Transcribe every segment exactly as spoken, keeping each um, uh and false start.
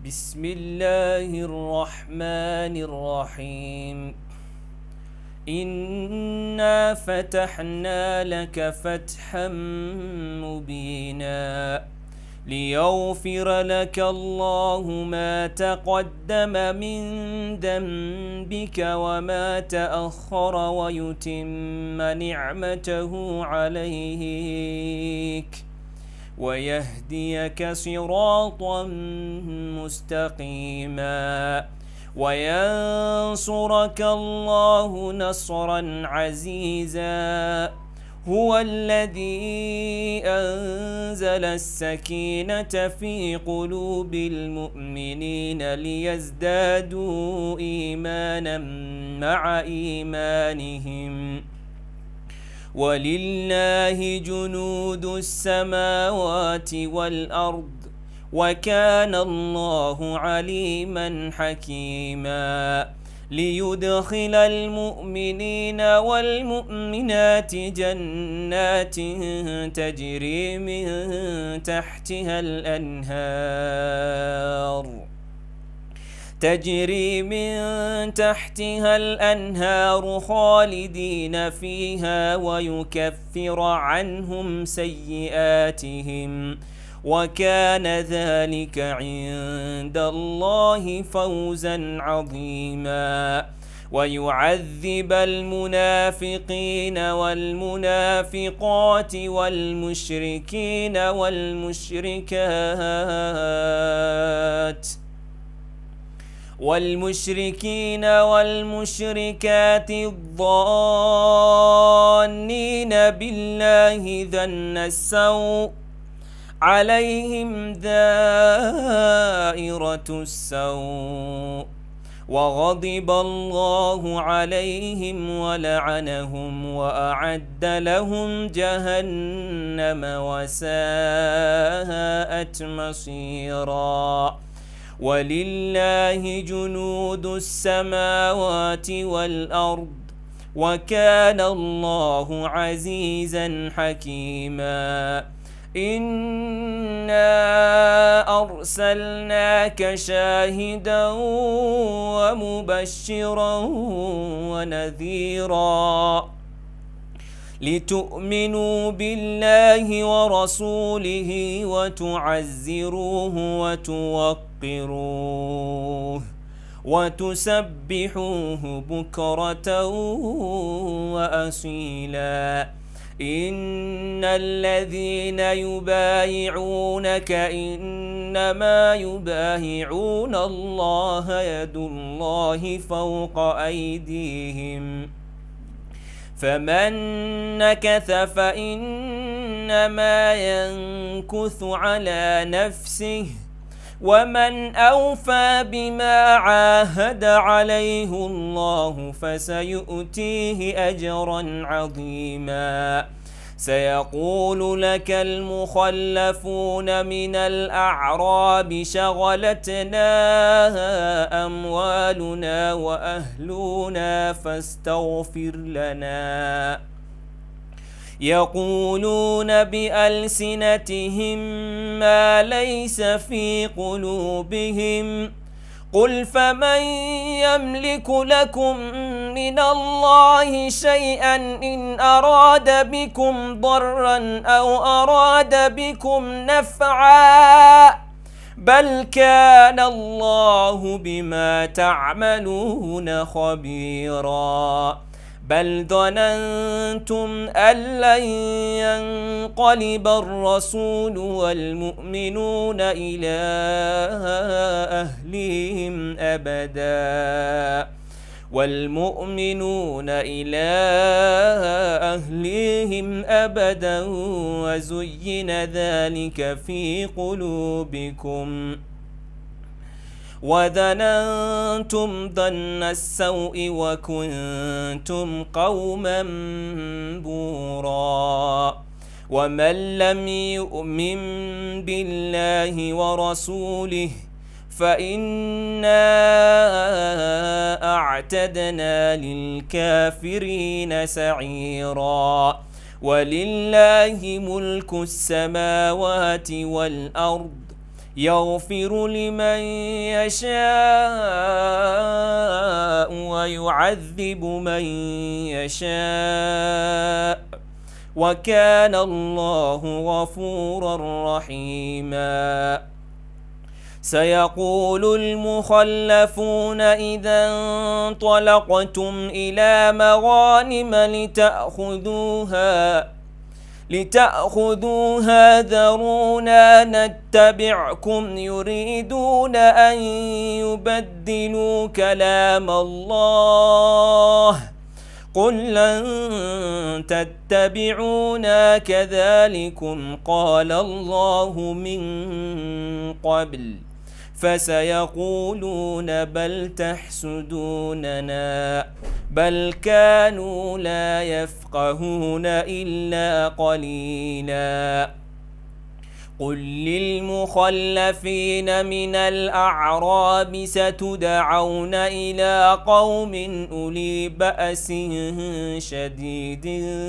بسم الله الرحمن الرحيم. إنا فتحنا لك فتحا مبينا ليغفر لك الله ما تقدم من ذنبك وما تأخر ويتم نعمته عليك ويهديك صراطا مستقيما وينصرك الله نصرا عزيزا. هو الذي أنزل السكينة في قلوب المؤمنين ليزدادوا إيمانا مع إيمانهم ولله جنود السماوات والأرض وكان الله عليما حكيما. ليدخل المؤمنين والمؤمنات جنات تجري من تحتها الأنهار تجري من تحتها الأنهار خالدين فيها ويكفر عنهم سيئاتهم وكان ذلك عند الله فوزا عظيما. ويعذب المنافقين والمنافقات والمشركين والمشركات والمشركين والمشركات الظانين بالله ظن السوء عليهم دائرة السوء وغضب الله عليهم ولعنهم وأعد لهم جهنم وساءت مصيرا. ولله جنود السماوات والأرض وكان الله عزيزا حكيما. إنا أرسلناك شاهدا ومبشرا ونذيرا لتؤمنوا بالله ورسوله وتعزروه وتوقروه وتسبحوه بكرة وأصيلا. إن الذين يبايعونك إنما يبايعون الله يد الله فوق أيديهم فمن نكث فإنما ينكث على نفسه ومن أوفى بما عاهد عليه الله فسيؤتيه أجرا عظيما. سيقول لك المخلفون من الأعراب شغلتنا أموالنا وأهلنا فاستغفر لنا. يقولون بألسنتهم ما ليس في قلوبهم قل فمن يملك لكم من الله شيئا إن أراد بكم ضرا أو أراد بكم نفعا بل كان الله بما تعملون خبيرا. بل ظننتم أن لن ينقلب الرسول والمؤمنون إلى أهلهم أبدا والمؤمنون إلى أهلهم أبدا وزين ذلك في قلوبكم وظننتم ظن السوء وكنتم قوما بورا. ومن لم يؤمن بالله ورسوله فإنا أعتدنا للكافرين سعيرا. ولله ملك السماوات والأرض يغفر لمن يشاء ويعذب من يشاء وكان الله غفورا رحيما. سيقول المخلفون إذا انطلقتم إلى مغانم لتأخذوها لتأخذوها ذرونا نتبعكم يريدون أن يبدلوا كلام الله قل لن تتبعونا كذلكم قال الله من قبل فسيقولون بل تحسدوننا بل كانوا لا يفقهون إلا قليلا. قل للمخلفين من الأعراب ستدعون إلى قوم أولي بأس شديد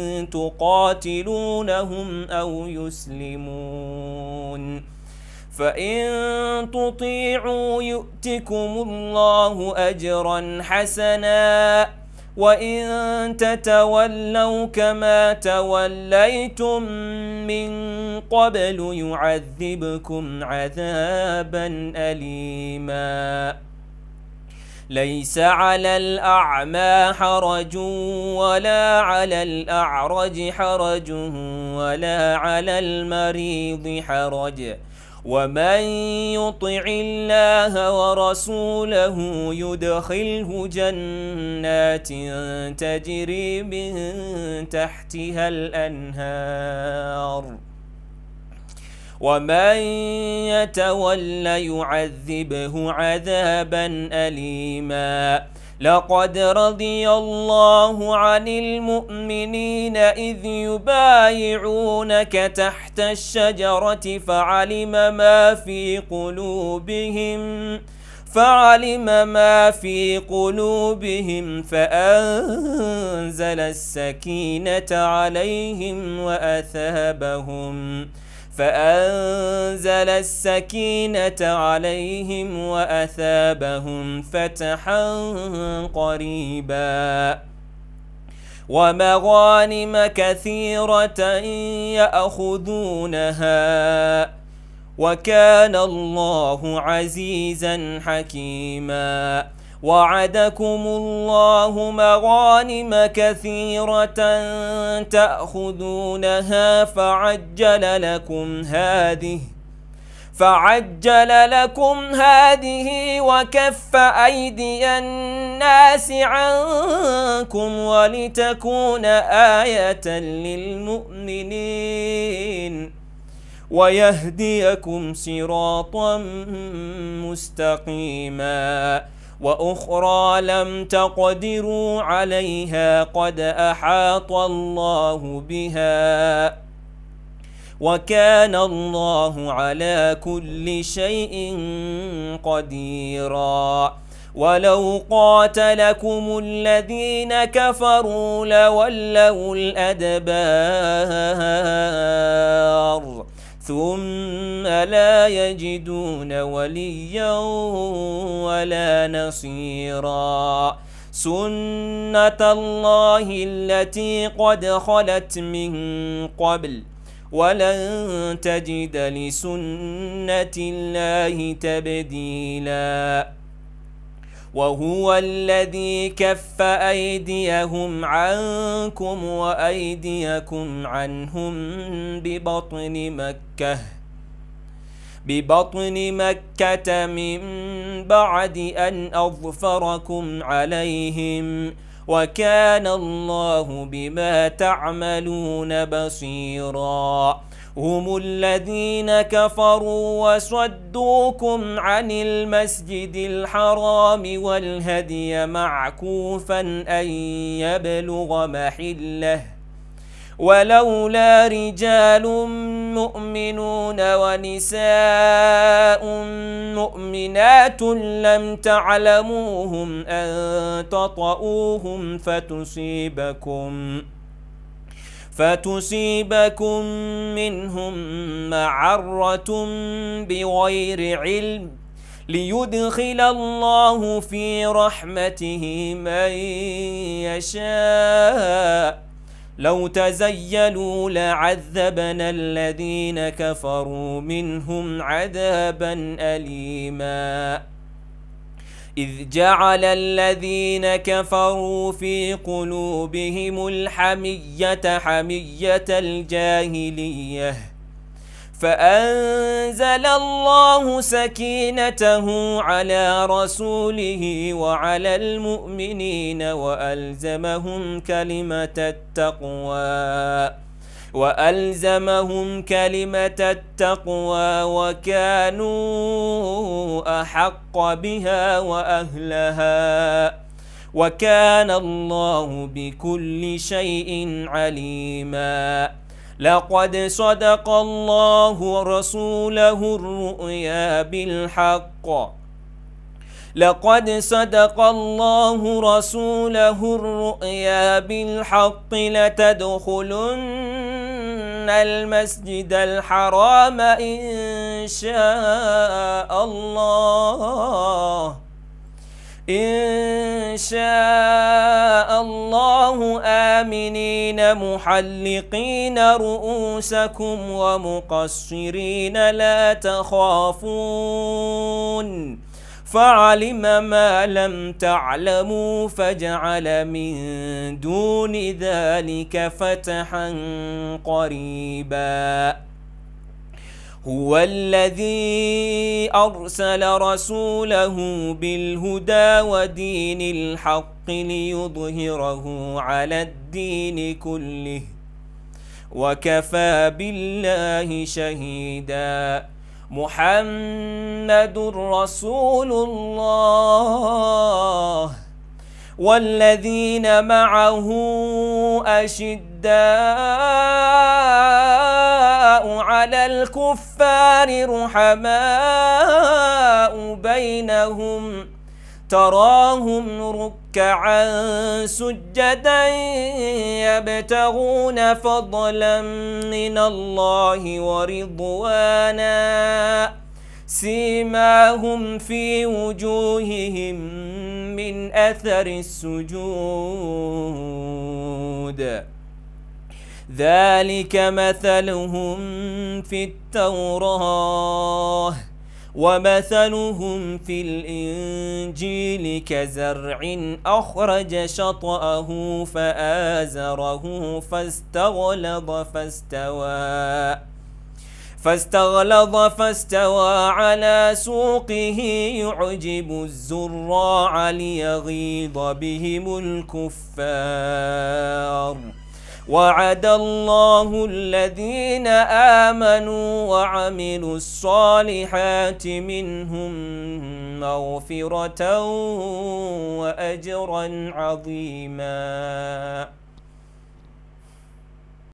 تقاتلونهم أو يسلمون فإن تطيعوا يؤتكم الله أجرا حسنا وإن تتولوا كما توليتم من قبل يعذبكم عذابا أليما. ليس على الأعمى حرج ولا على الأعرج حرج ولا على المريض حرج ومن يطع الله ورسوله يدخله جنات تجري من تحتها الأنهار ومن يتول يعذبه عذابا أليما. لقد رضي الله عن المؤمنين إذ يبايعونك تحت الشجرة فعلم ما في قلوبهم فعلم ما في قلوبهم فأنزل السكينة عليهم وأثابهم فأنزل السكينة عليهم وأثابهم فتحا قريبا ومغانم كثيرة يأخذونها وكان الله عزيزا حكيما. وعدكم الله مغانم كثيرة تأخذونها فعجل لكم هذه فعجل لكم هذه وكف أيدي الناس عنكم ولتكون آية للمؤمنين ويهديكم صراطا مستقيما. وأخرى لم تقدروا عليها قد أحاط الله بها وكان الله على كل شيء قديرا. ولو قاتلكم الذين كفروا لولوا الأدبار ثم لا يجدون وليا ولا نصيرا. سنة الله التي قد خلت من قبل ولن تجد لسنة الله تبديلا. وهو الذي كف أيديهم عنكم وأيديكم عنهم ببطن مكة ببطن مكة من بعد أن أظفركم عليهم وكان الله بما تعملون بصيرا. هم الذين كفروا وصدوكم عن المسجد الحرام والهدي معكوفا أن يبلغ محله ولولا رجال مؤمنون ونساء مؤمنات لم تعلموهم أن تطؤوهم فتصيبكم فتصيبكم منهم معرة بغير علم ليدخل الله في رحمته من يشاء لو تزيلوا لعذبنا الذين كفروا منهم عذابا أليما إذ جعل الذين كفروا في قلوبهم الحمية حمية الجاهلية فأنزل الله سكينته على رسوله وعلى المؤمنين وألزمهم كلمة التقوى وألزمهم كلمة التقوى وكانوا أحق بها وأهلها وكان الله بكل شيء عليما لقد صدق الله رسوله الرؤيا بالحق لقد صدق الله رسوله الرؤيا بالحق لتدخلن المسجد الحرام إن شاء الله إن شاء الله آمنين محلقين رؤوسكم ومقصرين لا تخافون فعلم ما لم تعلموا فجعل من دون ذلك فتحا قريبا هو الذي أرسل رسوله بالهدى ودين الحق ليظهره على الدين كله وكفى بالله شهيدا محمد رسول الله والذين معه أشداء على الكفار رحماء بينهم تراهم ركعا سجدا يبتغون فضلا من الله ورضوانا سيماهم في وجوههم من أثر السجود ذلك مثلهم في التوراة ومثلهم في الإنجيل كزرع أخرج شطأه فآزره فاستغلظ فاستوى فاستغلظ فاستوى على سوقه يعجب الزراع ليغيظ بهم الكفار وعد الله الذين آمنوا وعملوا الصالحات منهم مغفرة وأجرا عظيما.